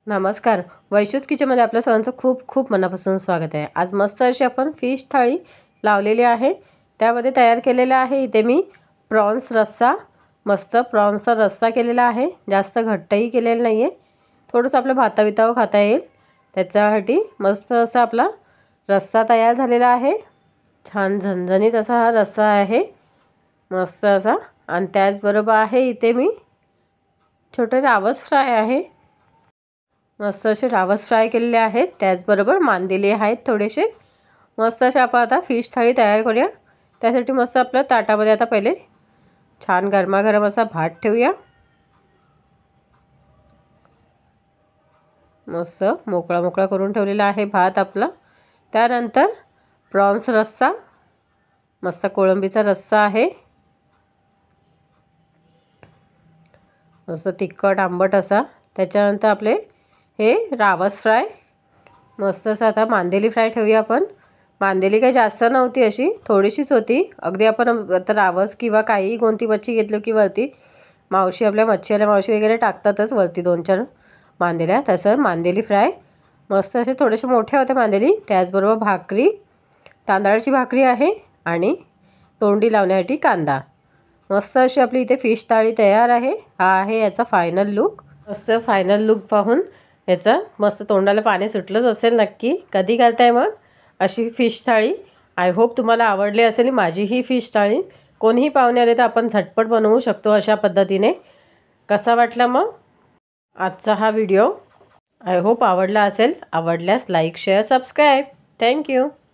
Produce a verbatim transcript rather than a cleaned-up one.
नमस्कार. वैशूज किचनमध्ये आपल्या सर्वांचं खूप खूप मनापासून स्वागत आहे. आज मस्त अशी आपण फिश थाळी लावलेली आहे. त्यामध्ये तयार केलेला आहे इथे मी प्रॉन्स रस्सा. मस्त प्रॉन्सचा रस्सा केलेला आहे. जास्त घट्टही केलेला नाही आहे. थोडंसं आपलं भातावितावर खाता येईल त्याच्यासाठी मस्त असा आपला रस्सा तयार झालेला आहे. छान झणझणीत असा हा रस्सा आहे मस्त असा. आणि त्याचबरोबर आहे इथे मी छोटे रावस फ्राय आहे. मस्त असे रावस फ्राय केलेले आहेत. त्याचबरोबर मांदेली आहेत थोडेसे. मस्त असे आपण आता फिश थाळी तयार करूया. त्यासाठी मस्त आपलं ताटामध्ये आता पहिले छान गरमागरम असा भात ठेवूया. मस्त मोकळा मोकळा करून ठेवलेला आहे भात आपला. त्यानंतर प्रॉन्स रस्सा, मस्त कोळंबीचा रस्सा आहे. मस्त तिखट आंबट असा. त्याच्यानंतर आपले हे रावस फ्राय. मस्त असं आता मांदेली फ्राय ठेवूया आपण. मांदेली काही जास्त नव्हती, अशी थोडीशीच होती. अगदी आपण आता रावस किंवा काही कोणती मच्छी घेतली की वरती मावशी आपल्या मच्छीवाल्या मावशी वगैरे टाकतातच वरती दोन चार मांदेल्या. तसं मांदेली फ्राय मस्त असे थोडेसे मोठे होते मांदेली. त्याचबरोबर भाकरी, तांदळाची भाकरी आहे आणि तोंडी लावण्यासाठी कांदा. मस्त अशी आपली इथे फिश थाळी तयार आहे. हा आहे याचा फायनल लुक. मस्त फायनल लुक पाहून याचा मस्त तोंडाला पाणी सुटलंच असेल नक्की. कधी करताय मग अशी फिश थाळी? आय होप तुम्हाला आवडली असेल माझी ही फिश थाळी. कोणीही पाहुणे आले तर आपण झटपट बनवू शकतो अशा पद्धतीने. कसा वाटला मग आजचा हा व्हिडिओ? आय होप आवडला असेल. आवडल्यास लाईक शेअर सबस्क्राईब. थँक्यू.